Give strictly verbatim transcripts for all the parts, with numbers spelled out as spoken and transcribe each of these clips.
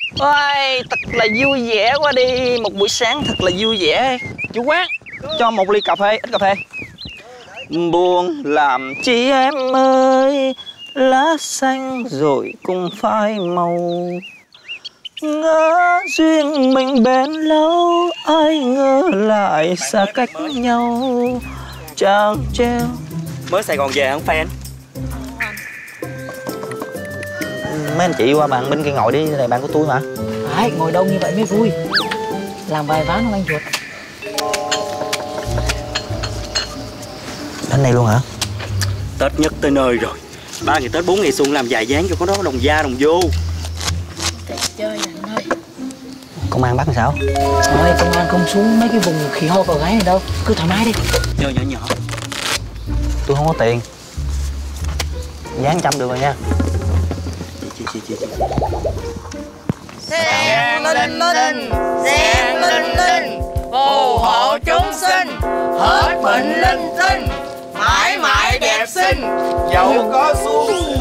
Ôi, thật là vui vẻ quá đi. Một buổi sáng thật là vui vẻ. Chủ quán, cho một ly cà phê, ít cà phê. Buồn làm chi em ơi, lá xanh rồi cùng phai màu. Ngỡ duyên mình bền lâu, ai ngờ lại xa cách nhau. Chàng treo. Mới Sài Gòn về hả fan? Mấy anh chị qua bàn bên kia ngồi đi, này bạn của tôi mà. Phải, ngồi đông như vậy mới vui. Làm vài ván không anh Chuột? Đến đây luôn hả? Tết nhất tới nơi rồi. Ba ngày Tết bốn ngày xuân làm vài dáng cho có đó đồng da đồng vô. Chơi anh ơi. Công an bắt làm sao? Thôi công an không xuống mấy cái vùng khỉ ho cò gái này đâu. Cứ thoải mái đi. Nhỏ nhỏ nhỏ. Tôi không có tiền. Dán trăm được rồi nha. Chị chị chị chị. Sen linh linh, sen linh linh, phù hộ chúng sinh, hết bệnh linh tinh, mãi mãi đẹp xinh, giàu có xuân.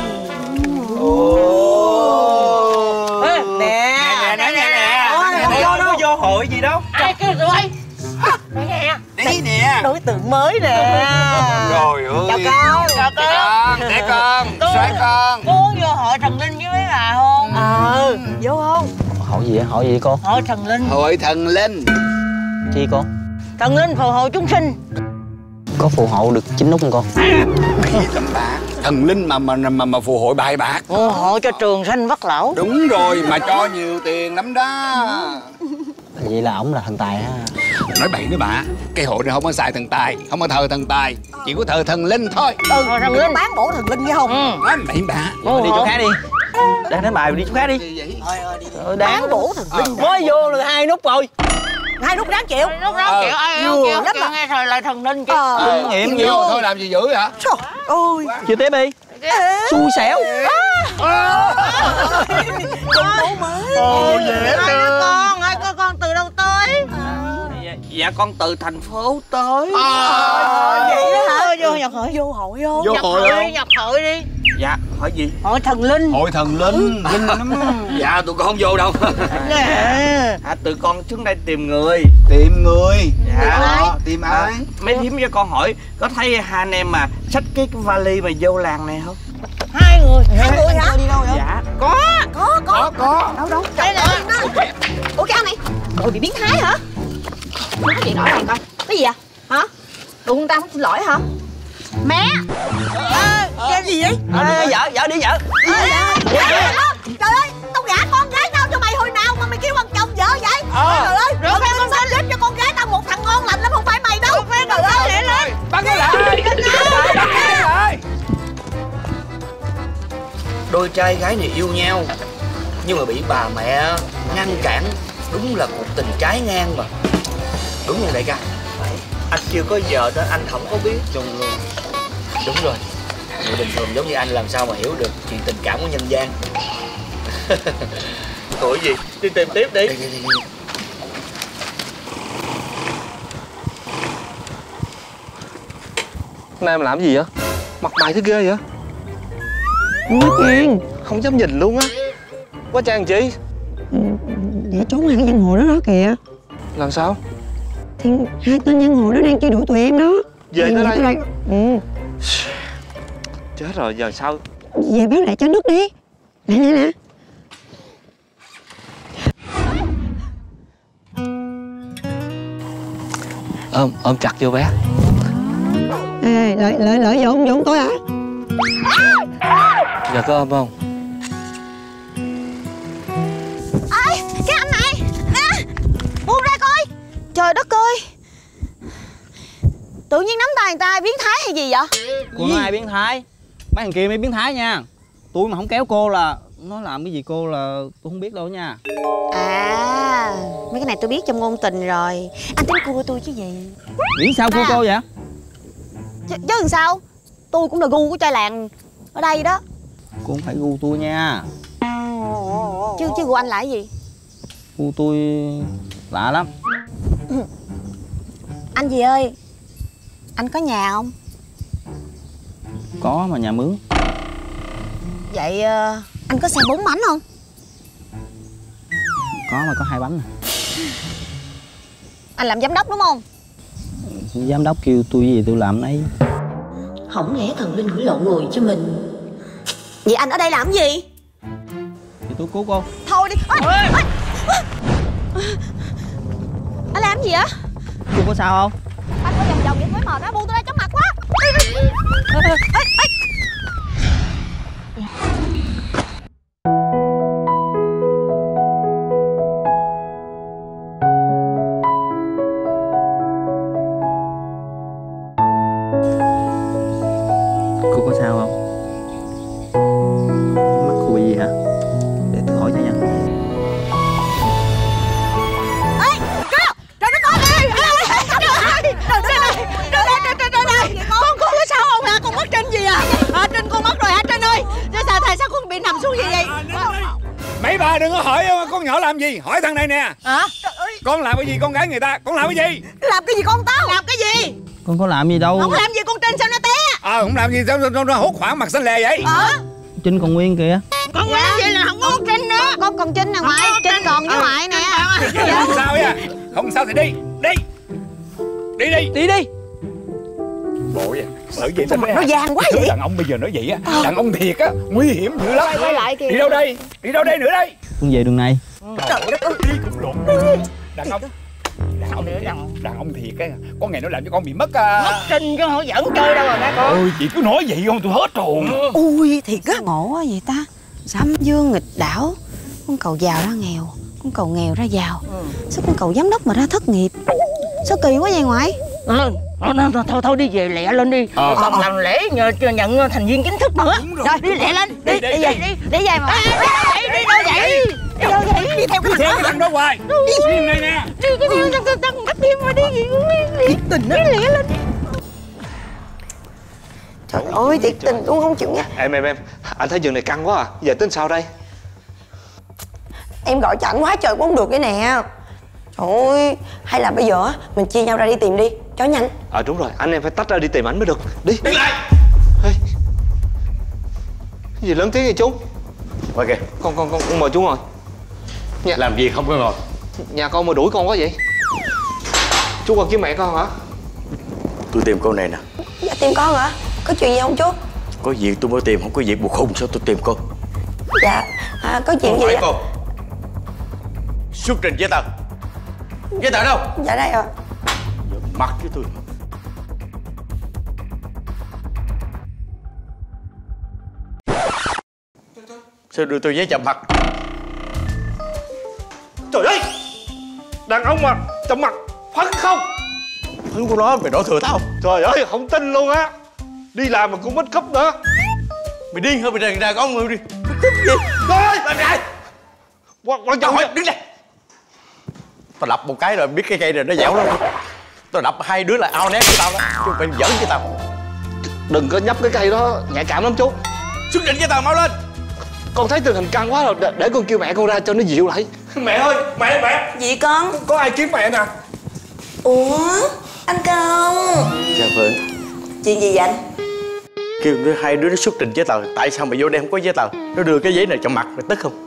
Nè nè nè nè nè, vô đâu vô hội gì đâu. Ai kêu tụi bay? Nè Đấy nè, đối tượng mới nè. rồi ơi. Chào con. Chào con. Để con, xoay con. Cô muốn vô hội thần linh với mấy bà không? Ờ, vô không? Hỏi gì vậy? Hỏi gì vậy cô? Hội thần linh. Hội thần linh. Chi cô? Thần linh phù hộ chúng sinh. Có phù hộ được chín nút không cô? Gì tầm bạc? Thần linh mà mà mà, mà phù hội bài bạc. Phù hộ cho trường sanh vất lão. Đúng rồi, mà cho nhiều tiền lắm đó. Vậy là ổng là thần tài ha. Nói bậy nữa bà. Cái hội này không có xài thần tài, không có thờ thần tài, chỉ có thờ thần linh thôi. Ừ, thần linh. Bán bổ thần linh với không? Ừ. Nói bậy bà. Thôi đi chỗ khác đi. Đang đến bài đi chỗ khác đi. Gì vậy? Ờ, đáng Bán bổ thần linh. mới vô là hai nút rồi. Hai nút đáng chịu. Lúc đó Ờ. kiểu ai Vừa kêu lắm kêu à. nghe thời lại thần linh chứ. Ờ. Kinh nghiệm Vô gì? thôi làm gì dữ hả? Trời ơi. Chưa tiếp đi. Xui xẻo. Công bố mới. Ồ dễ Ai có con, ai có con từ đâu tới? Dạ con từ thành phố tới. Vậy đó hả? Vô nhập hội. Vô hội vô. Vô Nhập hội hội không? đi, nhập hội đi. Dạ hỏi gì? Hội thần linh. Hội thần linh. Linh lắm. Dạ tụi con không vô đâu. Nè. À, tụi con xuống đây tìm người. Tìm người. Dạ. Ờ, tìm ai? Mấy thím cho con hỏi có thấy hai anh em mà xách cái vali mà vô làng này không? Hai người. Hai người hả? Đi đâu vậy? Dạ có. Có có. Có. Đâu đâu. Đây nè. Ủa cái anh này, cậu bị biến thái hả? Nói chuyện rõ ràng coi. Cái gì à? Hả? Tụi con ta không xin lỗi hả? Mẹ. Cái gì vậy? À, vợ vợ đi vợ. Trời ơi, tao gả con gái tao cho mày hồi nào mà mày kêu bằng chồng vợ vậy? Ờ. Trời ơi, Rồi tao phải con sắp xếp cho con gái tao một thằng ngon lành lắm, không phải mày đâu. Trời ơi, Để lên. Bắt nó lại. Bắt nó lại. Đôi trai gái này yêu nhau nhưng mà bị bà mẹ ngăn cản. Đúng là cuộc tình trái ngang mà. Đúng rồi đại ca. Anh chưa có vợ đó anh không có biết. Đúng luôn. Đúng rồi. Người bình thường giống như anh làm sao mà hiểu được chuyện tình cảm của nhân gian. Tuổi gì? Đi tìm tiếp đi. Đi, đi, đi, đi. Nay em làm gì vậy? Mặt mày thế ghê vậy? Nói chuyện. Không dám nhìn luôn á. Quá trang chị. Để trốn hai cái giang hồ đó đó kìa. Làm sao? Thì hai tên giang hồ đó đang truy đuổi tụi em đó. Về Thì tới đây? đây. Ừ. Chết rồi, giờ sao? Về báo lại cho nước đi. Nè nè nè. Ôm, ôm chặt vô bé. Ê, lợi lợi lợi vô không vô không tôi hả? Giờ có ôm không? ơi, cái anh này. Nè, buông ra coi. Trời đất ơi. Tự nhiên nắm tay người ta biến thái hay gì vậy? Cô nói ai biến thái? Mấy thằng kia mới biến thái nha. Tôi mà không kéo cô là nó làm cái gì cô là tôi không biết đâu nha. À, mấy cái này tôi biết trong ngôn tình rồi. Anh tính cua tôi chứ gì? Nghĩ sao cô À. cô vậy? Chứ, chứ làm sao? Tôi cũng là gu của trai làng ở đây đó. Cô không phải gu tôi nha. Chứ chứ gu anh là cái gì? Gu tôi lạ lắm. Anh gì ơi, anh có nhà không? Có mà nhà mướn. Vậy uh, anh có xe bốn bánh không? Có mà có hai bánh nè. Anh làm giám đốc đúng không? Giám đốc kêu tôi gì tôi làm nấy. Không lẽ thần linh gửi lộn người cho mình? Vậy anh ở đây làm gì? Thì tôi cứu cô. Thôi đi. Ôi, ôi. Anh làm gì vậy? Cô có sao không? Anh có vòng vòng vậy mới mệt á, buông tôi ra chóng mặt quá. Ê, ê, ê. Cô có sao không? Mắt cô bị gì hả? Để tôi hỏi cho nha. Ê, cô! Trời đất ơi! Trời ơi! Trời ơi! Con con có sao không hả? Con mất Trinh gì à? À Trinh con mất rồi hả Trinh ơi? Sao sao tại sao con bị nằm xuống gì vậy? Mấy bà đừng có hỏi con nhỏ làm gì, hỏi thằng này nè. Hả? Con làm cái gì con gái người ta, con làm cái gì? Làm cái gì con tao? Làm cái gì? Con có làm gì đâu. Không làm gì con Trinh sao nó té? Ờ, không làm gì sao nó, nó hốt hoảng mặt xanh lè vậy? Ờ. Trinh còn nguyên kìa. Con làm gì là không có con Trinh nữa. Con còn Trinh nè ngoại, Trinh còn với ngoại nè. Không sao nha, không sao thì đi, đi, đi đi, đi đi. Bộ vậy, bởi vậy nó, nó vàng quá vậy. Đàn ông bây giờ nói vậy á, đàn ông thiệt á, nguy hiểm dữ lắm. Quay lại kìa. Đi đâu đây, đi đâu đây nữa đây? Con về đường này. Trời đất ơi. Đi cũng lộn. Đàn ông, đàn ông thiệt, đàn ông thiệt á, có ngày nó làm cho con bị mất à. Mất Trinh chứ không dẫn chơi đâu rồi nè con. Ôi chị cứ nói vậy không tôi hết hồn. Ui thiệt á, ngộ quá vậy ta. Sấm dương nghịch đảo, con cầu giàu ra nghèo, con cầu nghèo ra giàu. Ừ. Sao con cầu giám đốc mà ra thất nghiệp? Sao kỳ quá vậy ngoại? Ừ. Thôi, thôi, thôi, thôi đi về lẹ lên đi. Ờ. Còn làm lễ nhờ nhận thành viên chính thức nữa. Rồi. rồi đi lẹ lên. Đi, đi, đi, đi, đi, đi, đi về mà. À, đi, đi, đi đâu vậy? Đi đâu vậy? Đi theo cái theo cái thằng đó hoài. Đi này nè. Đi cái đi thằng thằng bắt tim mà đi gì đi tình á. Đi lẹ lên. Trời ơi thiệt tình luôn không chịu nha. Em em em, anh thấy giường này căng quá à. Giờ tính sao đây? Em gọi cho ảnh quá trời cũng không được cái nè. Trời ơi, hay là bây giờ mình chia nhau ra đi tìm đi, cho nhanh. Ờ à, đúng rồi, anh em phải tách ra đi tìm ảnh mới được. Đi. Đi lại. Ê. Cái gì lớn tiếng vậy chú? Qua kìa. Con con con, con mời chú ngồi. Nhà... Làm gì không có ngồi? Nhà con mà đuổi con quá vậy? Chú còn kiếm mẹ con hả? Tôi tìm cô này nè. Dạ tìm con hả? Có chuyện gì không chú? Có việc tôi mới tìm, không có việc buộc khùng sao tôi tìm cô? Dạ, à, có chuyện không gì phải ạ? cô. Xuất trình giấy tờ. Giấy tờ đâu? Dạ đây rồi. Mặt với tôi. Sao đưa tôi giấy chậm mặt? Trời ơi! Đàn ông mà chậm mặt phấn không? Phấn của nó mày đổ thừa tao. Trời ơi, không tin luôn á. Đi làm mà cũng mất cúp nữa. Mày điên hả? Mày đàn đàn ông mày đi. Mày cúp gì? Ơi! Làm gì? Quan, quan trọng hỏi, đứng đây. Tao đập một cái rồi biết cái cây này nó dẻo lắm. Tao đập hai đứa là ao nét của tao đó. Chứ phải giỡn với tao. Đừng có nhấp cái cây đó, nhạy cảm lắm chú. Xuất trình với tao mau lên. Con thấy tình hình căng quá rồi, để, để con kêu mẹ con ra cho nó dịu lại. Mẹ ơi, mẹ mẹ. Gì con? Có ai kiếm mẹ nè. Ủa, anh Công. Chào Phượng. Chuyện gì vậy anh? Kêu đứa hai đứa nó xuất trình giấy tờ. Tại sao mày vô đây không có giấy tờ? Nó đưa cái giấy này cho mặt mày tức không?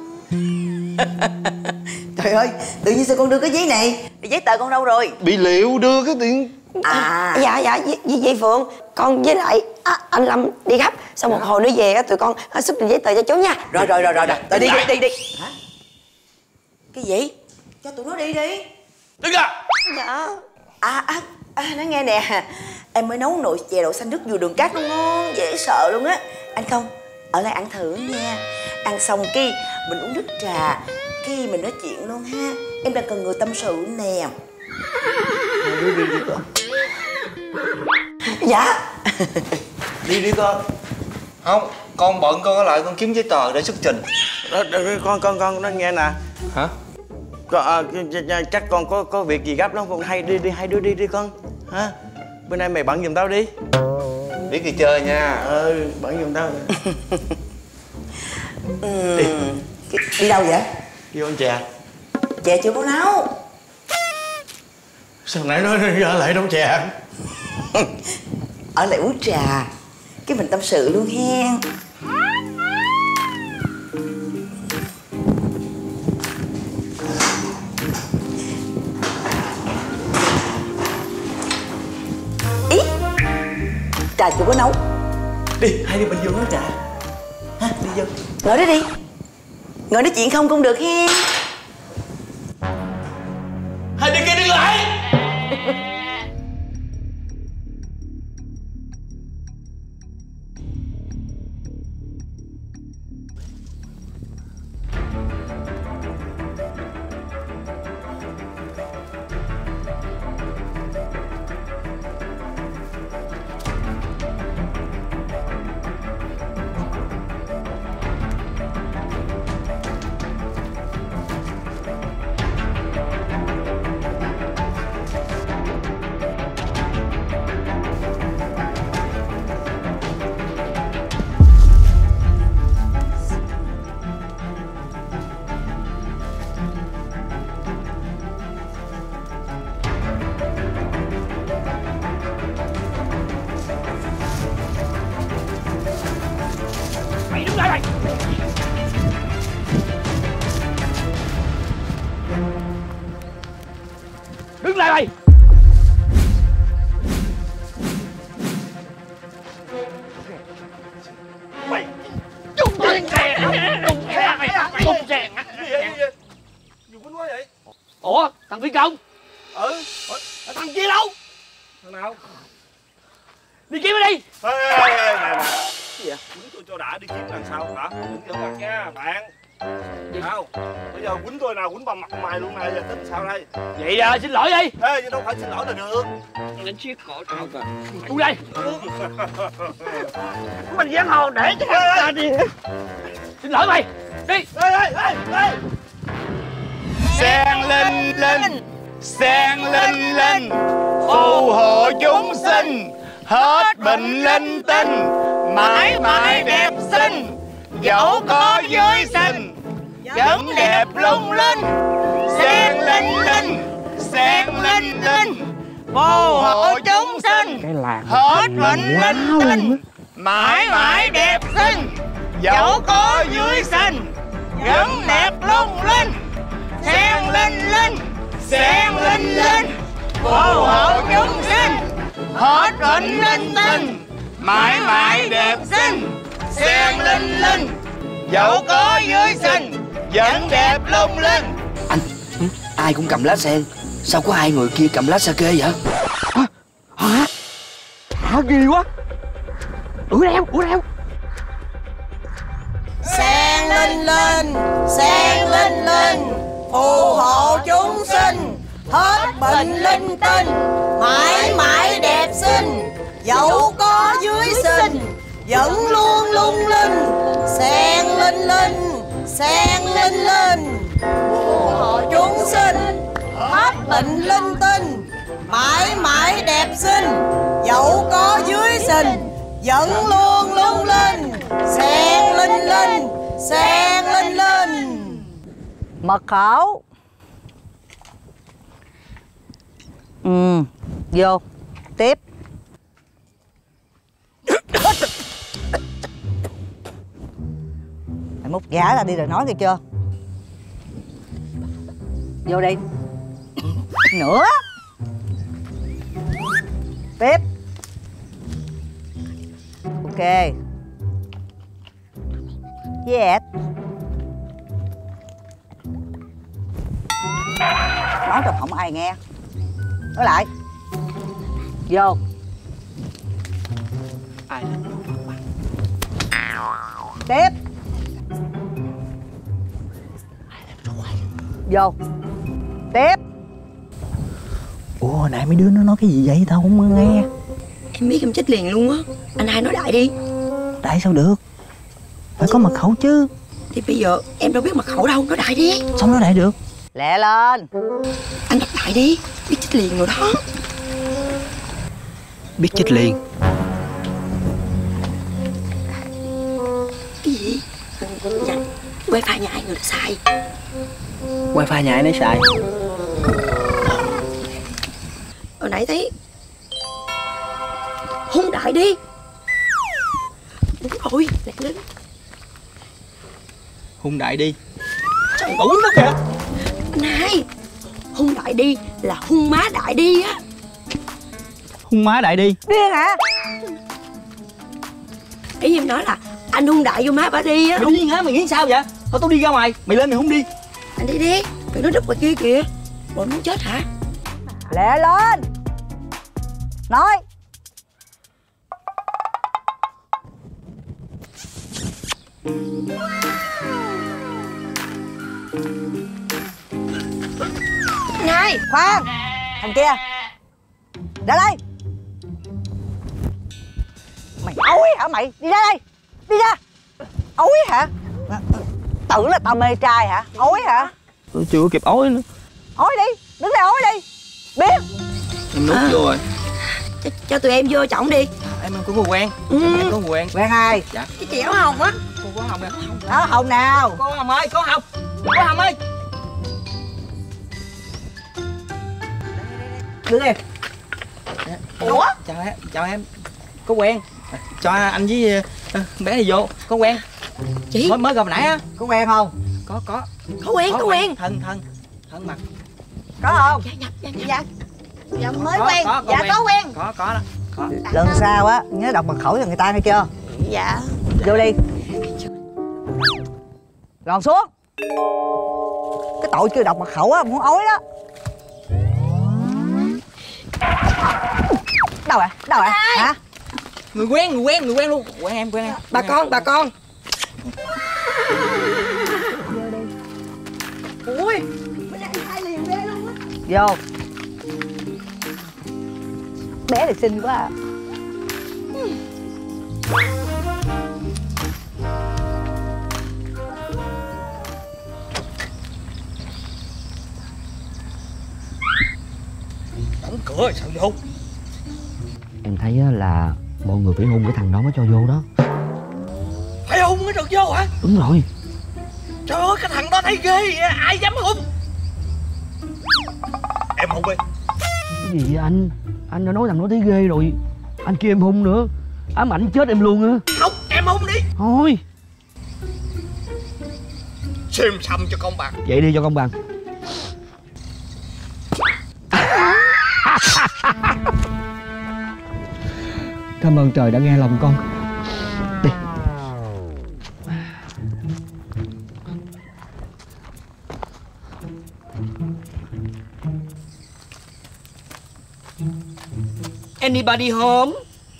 Trời ơi, tự nhiên sao con đưa cái giấy này? Giấy tờ con đâu rồi? Bị liệu đưa cái tiền. À, dạ dạ dì, dì Phượng, con với lại à, anh Lâm đi gấp, sau một hồi nữa về á tụi con xuất trình giấy tờ cho chú nha. Rồi rồi rồi rồi rồi, đi đi đi đi. Hả? Cái gì? Cho tụi nó đi đi. Đứng ra. Dạ. À à, à nói nghe nè, em mới nấu nồi chè đậu xanh nước dừa đường cát nó ngon dễ sợ luôn á. Anh không, ở lại ăn thử nha. Ăn xong cái mình uống nước trà, cái mình nói chuyện luôn ha. Em đang cần người tâm sự nè. Đi đi đi con. Dạ. Đi đi con. Không, con bận con ở lại con kiếm giấy tờ để xuất trình. Đó, đó, con con con nó nghe nè. Hả? Con, à, chắc con có có việc gì gấp lắm con, hay đi đi hai đứa đi đi con. Hả? Bữa nay mày bận giùm tao đi. Biết đi chơi nha. Ừ, bận giùm tao. Ừ. Đi. Đi đâu vậy? Đi ăn chè. Chè chưa có nấu. Sao nãy nói ở lại nấu chè? Ở lại uống trà, cái mình tâm sự luôn hen. trà chưa có nấu. Đi, hai đứa mình vô nấu trà. Ha, đi vô. Ngồi đó đi. Ngồi nói chuyện không cũng được hen. Hai đứa kia đứng lại. Mày đứng lại mày. Đứng lại mày. Mày chúng tôi xe chúng xe mày chúng xe Gì quýnh quá vậy? Ủa thằng Phi Công? Ừ. Thằng kia đâu? Thằng nào? Đi kiếm nó đi. Ê, ê, ê, nè, nè. Gì vậy? Quýnh tôi cho đã, đi kiếm làm sao hả? Đừng giận mặt nha bạn. Gì sao? Bây giờ quýnh tôi nào quýnh bằng mặt mày luôn này, giờ tính sao đây? Vậy à, xin lỗi đi. Ê, nhưng đâu phải xin lỗi là được. Đánh chiếc cổ trao kìa. Tôi đây. Mình giang hồ để cho ta đi. Xin lỗi mày. Đi. Ê, ê, ê, ê. Sen linh linh, sen linh linh, phù hộ chúng sinh, hết bệnh linh tinh, mãi mãi đẹp xinh, dẫu có dưới sinh, vẫn đẹp lung linh. Sen linh linh, sen linh linh, phù hộ chúng sinh, hết bệnh linh tinh, mãi mãi đẹp xinh, dẫu có dưới sinh, vẫn đẹp lung linh. Sen linh linh, sen linh linh, phù hộ chúng sinh, hết bệnh linh tinh, mãi mãi đẹp xinh. Sen linh linh, dẫu có dưới sinh, vẫn đẹp lung linh. Anh, ai cũng cầm lá sen, sao có hai người kia cầm lá sa kê vậy? Hả? Hả? Hả, ghê quá. Ủa đeo, ủa đeo. Sen linh linh, sen linh linh, phù hộ chúng sinh, hết bệnh linh tinh, mãi mãi đẹp xinh, dẫu có dưới sinh, vẫn luôn lung linh. Sen linh linh, sen linh linh, phù hộ chúng sinh, hết bệnh linh tinh, mãi mãi đẹp xinh, dẫu có dưới sinh, vẫn luôn lung linh. Sen linh linh, sen linh linh. Mật khẩu. Ừ, vô. Tiếp. Mày múc giả ra đi rồi nói nghe chưa? Vô đi. Nữa. Tiếp. Ok. Yes. Nói trong không ai nghe. Nói lại. Vô. Ai? Tiếp. Vô. Tiếp. Ủa hồi nãy mấy đứa nó nói cái gì vậy tao không nghe. Em biết em chết liền luôn á. Anh hai nói đại đi. Đại sao được? Phải có mật khẩu chứ. Thì bây giờ em đâu biết mật khẩu đâu. Nói đại đi. Sao nói đại được? Lẹ lên. Anh đọc đại đi. Biết chết liền rồi đó. Biết chết liền. Cái gì? Dạ, wifi nhà ai người ta xài. Wifi nhà ai nấy xài. Hồi nãy thấy hung đại đi. Đúng rồi, lẹ lên. Hung đại đi. Trời ơi, nó kìa. Này, hung đại đi là hung má đại đi á. Hung má đại đi. Điên hả? Ý em nói là anh hung đại vô má bà đi á. Mày điên hả? Mày nghĩ sao vậy? Thôi tôi đi ra ngoài. Mày lên mày không đi. Anh đi đi. Tụi nó rút ngoài kia kìa. Bộ muốn chết hả? Lẹ lên. Nói. Này. Khoan. Thằng kia. Ra đây. Mày ói hả mày? Đi ra đây. Đi ra. Ói hả? Tưởng là tao mê trai hả? Ói hả? Tôi chưa kịp ói nữa. Ói đi. Đứng đây ói đi. Biết. Em nút à. vô rồi. Cho, cho tụi em vô trọng đi. Em em có người quen. Ừ. Em có người quen. Quen ai? Dạ. Cái chị áo hồng á. Cô có Hồng nè. Đó Hồng nào? Cô Hồng ơi, có Hồng. Có Hồng ơi. Đứng em. Ủa? Chào em, chào em. Có quen. Cho anh với uh, bé này vô. Có quen. Chị mới mới gặp nãy á. Có quen không? Có có. Có quen, có, có quen. Thân thân. Thân mặt. Có không? Dạ dạ dạ. Dạ. Dạ mới có, quen. Có, có, dạ quen. có quen. Có có đó. Có. Lần sau á nhớ đọc mật khẩu cho người ta nghe chưa? Dạ. Vô đi. Gòn xuống. Cái tội chưa đọc mật khẩu á muốn ói đó. Đâu rồi? Đâu rồi? Hả? Người quen, người quen, người quen luôn. Quen em, quen em. Bà quen con, em. bà con. Ui, bữa nay hai liền ghê luôn á. Vô. Bé này xinh quá à. Đóng cửa rồi sao vô? Em thấy là mọi người phải hôn cái thằng đó mới cho vô đó. Phải hôn mới được vô hả? Đúng rồi. Trời ơi, cái thằng đó thấy ghê vậy, ai dám hôn? Em hôn đi. Cái gì vậy anh? Anh đã nói thằng đó thấy ghê rồi. Anh kêu em hôn nữa, ám ảnh chết em luôn á. Không, em hôn đi. Thôi Xem xăm cho công bằng. vậy đi cho công bằng. Cảm ơn trời đã nghe lòng con. Đi. Anybody home?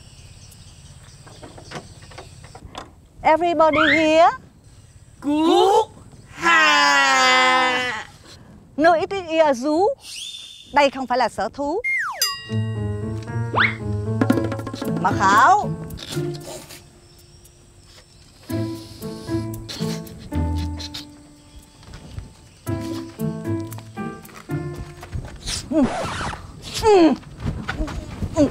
Everybody here. Good. Ha. No, it is a zoo. Đây không phải là sở thú. Mật khẩu. Ừ. Ừ. Ừ.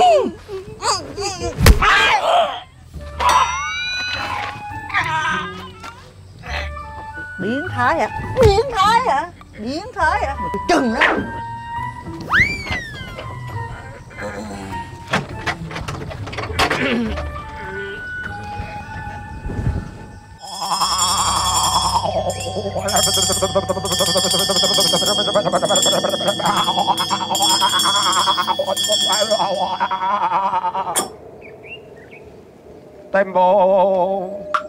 Biến thái hả? Biến thái hả? Biến thái hả? Mày chừng đó. Tempo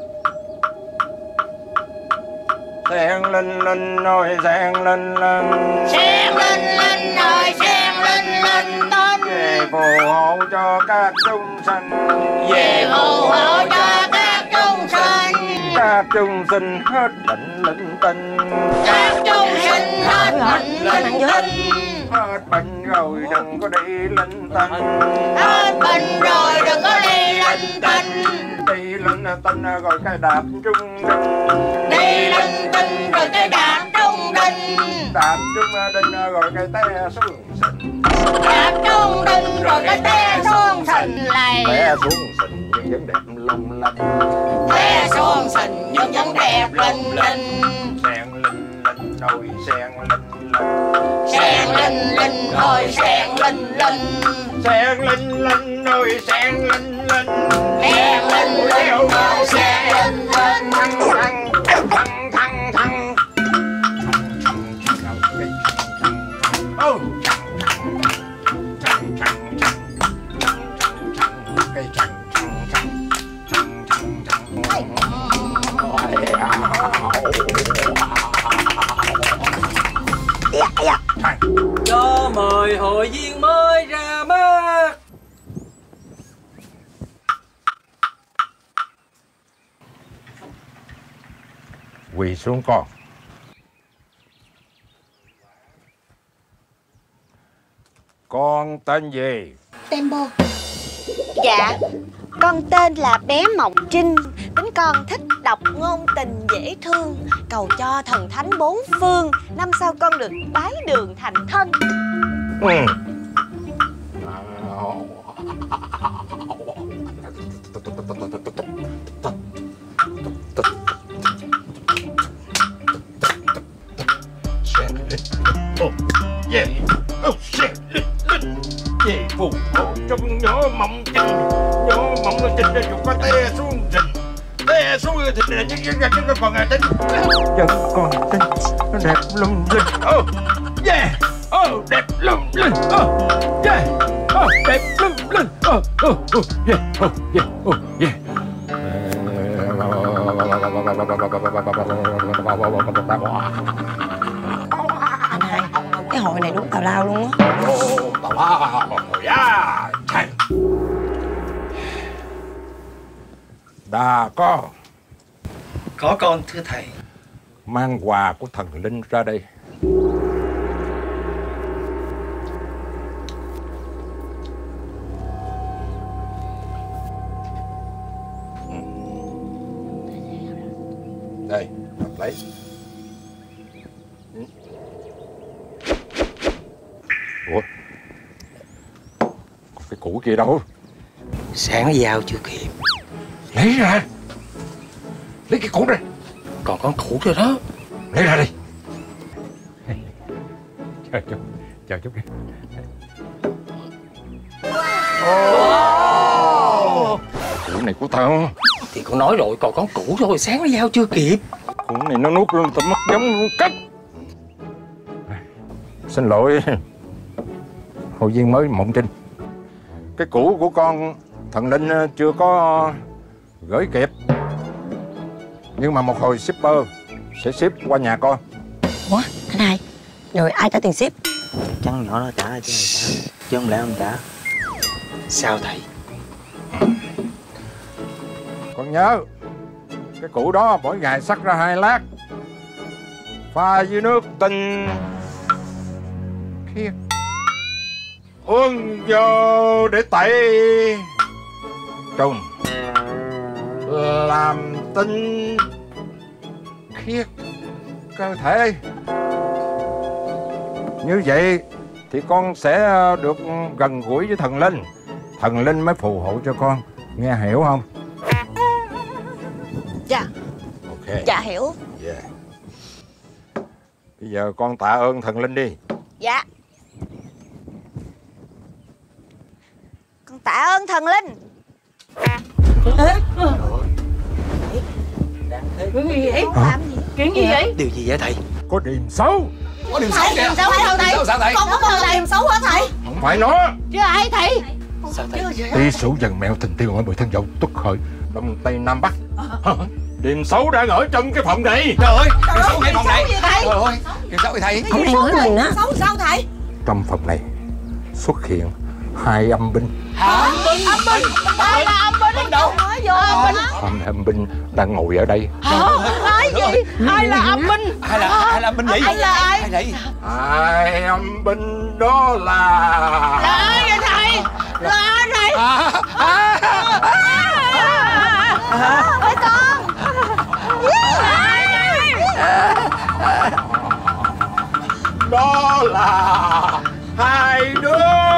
sen linh linh ơi sen linh linh, Sen linh linh ơi sen linh linh tên, về phù hộ cho các chúng sanh, về phù hộ cho các chúng sinh, các chúng sinh hết bệnh linh tinh, các chúng sinh hết bệnh linh tinh, hết bệnh rồi đừng có đi linh tinh, hết bệnh rồi đừng có đi linh tinh, đi linh tinh rồi cái đạp trung đinh, đi linh tinh rồi cái đạp trung đinh, đạp trung đinh rồi cái té xuống sình, đạp trung đinh rồi cái té xuống sình lầy, té xuống sình nhưng vẫn đẹp lung linh, té xuống sình nhưng vẫn đẹp linh linh, sen linh linh ơi sen linh linh, sen linh linh ơi sen linh linh, sen linh linh ơi sen linh linh, sen linh linh ơi sen linh linh, thăng thăng thăng thăng ô cây trắng trắng trắng Mời hội viên mới ra mắt. Quỳ xuống con. Con tên gì? Tembo. Dạ, con tên là bé Mộng Trinh. Tính con thích đọc ngôn tình dễ thương, cầu cho thần thánh bốn phương, năm sau con được bái đường thành thân. Ừ. Yeah. Oh shit. Về phù hộ trong nhỏ Mộng Trinh, nhỏ Mộng Trinh đã dục có té xuống rình, té xuống thì là những cái chân còn là tính, chân còn tính, nó đẹp lung linh. Oh yeah, oh đẹp lung linh. Oh yeah, oh đẹp lung linh. Oh oh oh yeah, oh yeah, oh yeah. Anh hai, cái hội này đúng tào lao luôn á. Tào lao, yeah. Đà có. Có con thưa thầy. Mang quà của thần linh ra đây. Đây, cầm lấy. Ủa? Còn cái củ kia đâu? Sáng giao chưa kịp. Lấy ra. Lấy cái củ này. Còn con củ rồi đó. Lấy ra đi. Chờ chút. Chờ chút đi. Oh. Củ này của tao. Thì con nói rồi, còn con củ thôi, sáng nó giao chưa kịp. Củ này nó nuốt luôn, tao mất giống luôn cách. Xin lỗi hội viên mới Mộng Trinh. Cái củ của con thần linh chưa có gửi kịp, nhưng mà một hồi shipper sẽ ship qua nhà con. Ủa anh hai, rồi ai trả tiền ship? Chăng nhỏ nó trả chứ trả, chứ không lẽ không trả. Sao thầy? Con nhớ cái củ đó mỗi ngày sắc ra hai lát, pha với nước tinh khiết, uống vô để tẩy trùng, làm tinh khiết cơ thể. Như vậy thì con sẽ được gần gũi với thần linh, thần linh mới phù hộ cho con, nghe hiểu không? Dạ. Ok. Dạ hiểu. Yeah. Bây giờ con tạ ơn thần linh đi. Dạ. Con tạ ơn thần linh. Cái gì vậy? Làm gì? Chuyện gì vậy? Điều gì vậy thầy? Có điềm xấu. Có điềm xấu kìa. Điềm xấu phải không thầy? Sao, sao thầy? Con có con điềm xấu hả thầy? Không phải nó. Chứ ai thầy? Sao thầy? Tí sủ dần mèo tình tiêu ở mười thân dậu tuất khởi đông tây nam bắc. Điềm xấu đang ở trong cái phòng này. Trời ơi, điềm xấu ngay phòng này. Trời ơi, điềm xấu vậy thầy? Ông này nói mình á. Xấu sao thầy? Trong phòng này xuất hiện hai âm binh. Hả? Âm binh? Ai là âm binh? Đâu? Nói vô âm binh. Hai âm binh đang ngồi ở đây. Hả? Nói gì? Ai là âm binh? Ai là ai là âm binh vậy? Ai là ai? Ai vậy? Hai âm binh đó là Là ai vậy thầy? Là ai thầy? Ôi con. Đó là hai đứa.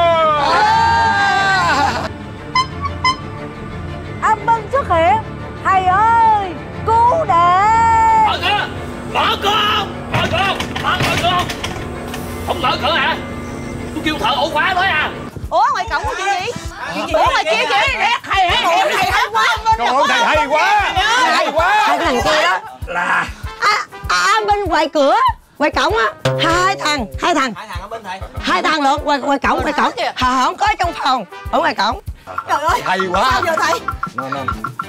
Âm binh xuất hiện. Thầy ơi, cứu đệ. Mở cửa, mở cửa, mở cửa, mở cửa. Không mở cửa hả? Tôi kêu thợ ổ khóa tới à? Ủa ngoài cổng có chuyện gì? Ủa ngoài kia gì? Thầy hay thầy hay quá. Trời ơi, thầy hay quá. Thầy hay quá. Hai thằng kia đó Là à, bên ngoài cửa, ngoài cổng á, hai thằng, hai thằng, Hai thằng ở bên thầy. hai thằng lượt ngoài ngoài cổng, ngoài cổng, họ không có trong phòng, ở ngoài cổng. Trời ơi, hay quá. Sao giờ thầy? Nó nó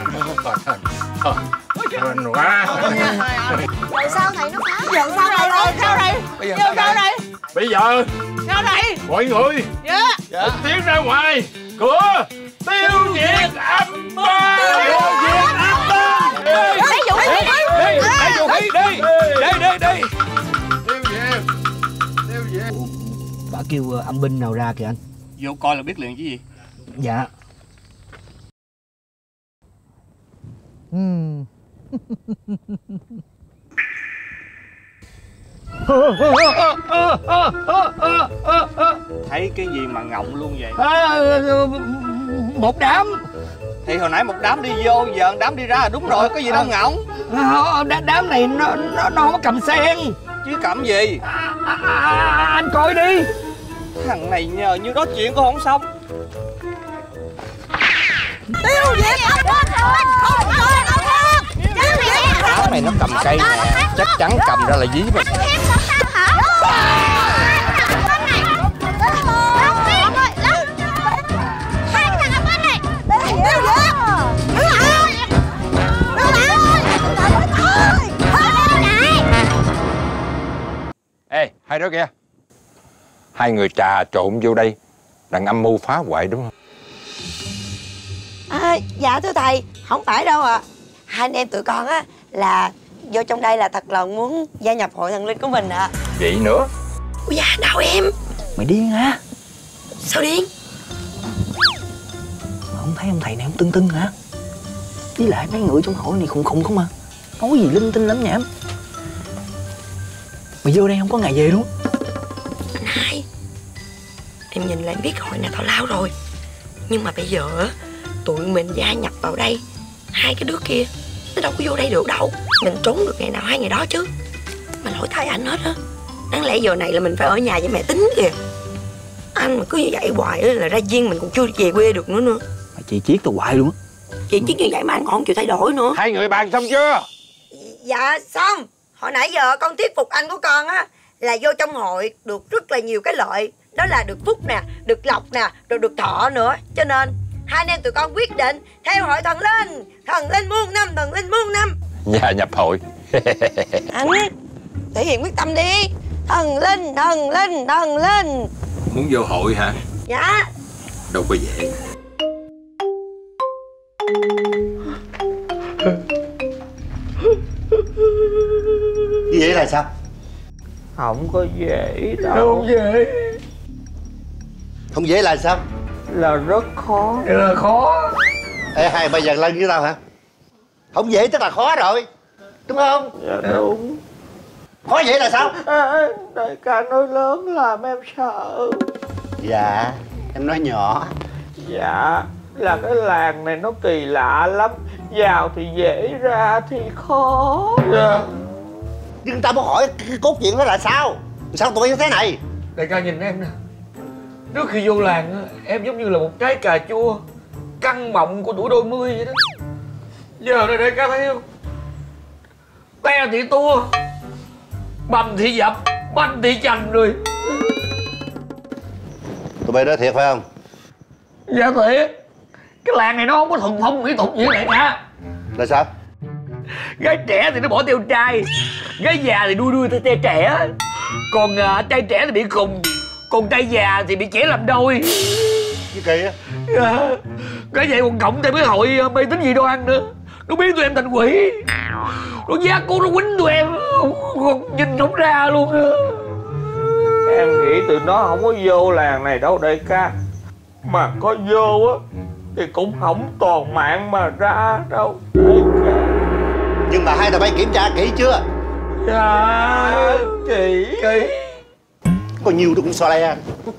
Quên quá. Rồi sao thầy nó phá? Giờ sao đây? Giờ sao đây? Bây giờ Giờ sao đây? Bây giờ Sao đây? Mọi người. Dạ. Dạ. Tiến ra ngoài. Cửa. Tiêu diệt âm ba. Tiêu diệt âm ba. Lấy vũ khí đi. Đi. Lấy vũ khí đi. Đi đi đi. Tiêu diệt. Tiêu diệt. Bà kêu uh, âm binh nào ra kìa anh. Vô coi là biết liền chứ gì. Dạ. Hmm. Thấy cái gì mà ngọng luôn vậy? À, một đám. Thì hồi nãy một đám đi vô, giờ đám đi ra là đúng rồi, có gì đâu ngọng. À, đám này nó nó nó không có cầm sen. Chứ cầm gì? À, à, à, anh coi đi. Thằng này nhờ như nói chuyện cũng không xong. Tiêu diệt âm binh. Không rồi đâu không. Tiêu diệt. Áo này nó cầm cây nè, chắc chắn cầm ra là dí mà. Ê, hai đứa kia, hai người trà trộn vô đây đang âm mưu phá hoại đúng không? À, dạ thưa thầy, không phải đâu ạ. À. Hai anh em tụi con á là vô trong đây là thật lòng muốn gia nhập hội thần linh của mình ạ. À. Vậy nữa? Ui da, đâu em? Mày điên hả? Sao điên? Không thấy ông thầy này ông tưng tưng hả? Với lại mấy người trong hội này khùng khùng không à. Nói gì linh tinh lắm nhảm. Mày vô đây không có ngày về luôn. Anh hai, em nhìn lại biết hội này tào lao rồi. Nhưng mà bây giờ tụi mình gia nhập vào đây, hai cái đứa kia nó đâu có vô đây được đâu. Mình trốn được ngày nào hai ngày đó chứ. Mà lỗi thay anh hết á. Đáng lẽ giờ này là mình phải ở nhà với mẹ Tính kìa. Anh mà cứ như vậy hoài là ra Viên mình còn chưa về quê được nữa nữa. Mà chị chiết tao hoài luôn á. Chị chiết như vậy mà anh còn không chịu thay đổi nữa. Hai người bàn xong chưa? Dạ xong. Hồi nãy giờ con thuyết phục anh của con á là vô trong hội được rất là nhiều cái lợi. Đó là được phúc nè, được lộc nè, rồi được thọ nữa. Cho nên hai anh em tụi con quyết định theo hội thần linh. Thần linh muôn năm, thần linh muôn năm. Nhà nhập hội. Anh thể hiện quyết tâm đi. Thần linh, thần linh, thần linh. Muốn vô hội hả? Dạ. Đâu có dễ. Như vậy là sao? Không có dễ đâu. Không dễ. Không dễ là sao? Là rất khó. Là khó. Ê, hai bây giờ lên với tao hả? Không dễ tức là khó rồi, đúng không? Dạ đúng. Khó dễ là sao? À, đại ca nói lớn làm em sợ. Dạ, em nói nhỏ. Dạ, là cái làng này nó kỳ lạ lắm. Vào thì dễ, ra thì khó. Dạ. Nhưng tao muốn hỏi cái cốt truyện đó là sao? Sao tụi bay như thế này? Đại ca nhìn em nè. Trước khi vô làng em giống như là một trái cà chua căng mọng của tuổi đôi mươi vậy đó. Giờ này đại ca thấy không? Te thì tua, bầm thì dập, banh thì chành rồi. Tụi bay nói thiệt phải không? Dạ thiệt. Cái làng này nó không có thuần phong mỹ tục gì đại ca. Là sao? Gái trẻ thì nó bỏ theo trai, gái già thì đuôi đuôi theo trai trẻ. Còn uh, trai trẻ thì bị khùng, còn trai già thì bị trẻ làm đôi. Cái kỳ á. Dạ. Cái vậy còn cộng thêm cái hội uh, mê tín dị đoan nữa. Nó biến tụi em thành quỷ. Nó giác cố nó quýnh tụi em, còn nhìn không ra luôn nữa. Em nghĩ tụi nó không có vô làng này đâu đại ca. Mà có vô á thì cũng không toàn mạng mà ra đâu đại ca. Nhưng mà hai tụi bay kiểm tra kỹ chưa? Dạ kỹ. Kỹ. Có nhiều tôi cũng so le.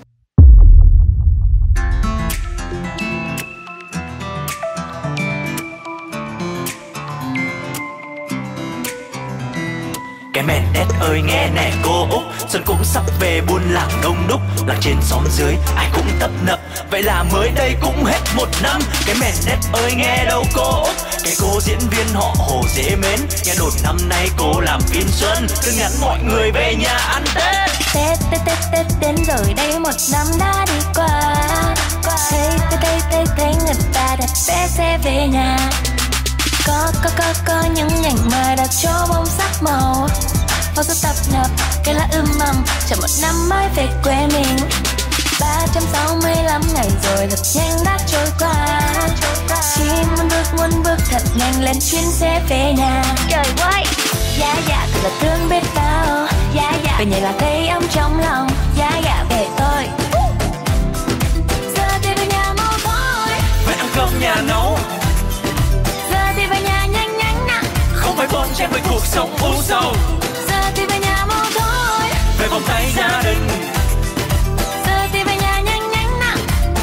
Cái mèn đét ơi nghe nè cô Út, xuân cũng sắp về buôn làng đông đúc, làng trên xóm dưới ai cũng tấp nập, vậy là mới đây cũng hết một năm. Cái mèn đét ơi nghe đâu cô Út, cái cô diễn viên họ Hồ dễ mến, nghe đồn năm nay cô làm Kim Xuân, cứ nhắn mọi người về nhà ăn Tết. Tết Tết Tết Tết đến rồi đây một năm đã đi qua, thấy thấy thấy thấy thấy người ta đặt vé xe về nhà. Có có có có những ngành mà đặt cho bông sắc màu, vào sự tập nập cây lá ươm mầm chờ một năm mới về quê mình. Ba trăm sáu mươi lăm ngày rồi thật nhanh đã trôi qua, chỉ muốn bước muốn bước thật nhanh lên chuyến xe về nhà. Trời ơi, dạ dạ thật là thương biết bao, dạ dạ về nhà là thấy ấm trong lòng, dạ dạ về tôi. Giờ thì về nhà mau thôi, phải ăn cơm nhà nấu. Giờ thì về nhà nhanh nhanh nè, không phải bon chen với cuộc sống u sầu. Giờ thì về nhà mau thôi, về vòng tay gia đình. Giờ thì về nhà nhanh nhanh nè,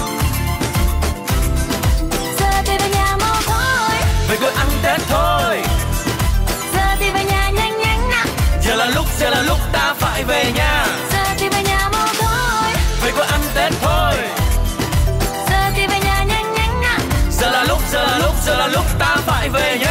giờ thì về nhà mau thôi, về quê ăn Tết thôi. Giờ thì về nhà nhanh nhanh nè, giờ là lúc giờ là lúc ta phải về nhà. giờ thì về nhà mau thôi, về quê ăn Tết thôi. giờ thì về nhà nhanh nhanh nè, giờ là lúc giờ là lúc giờ là lúc ta phải về nhà.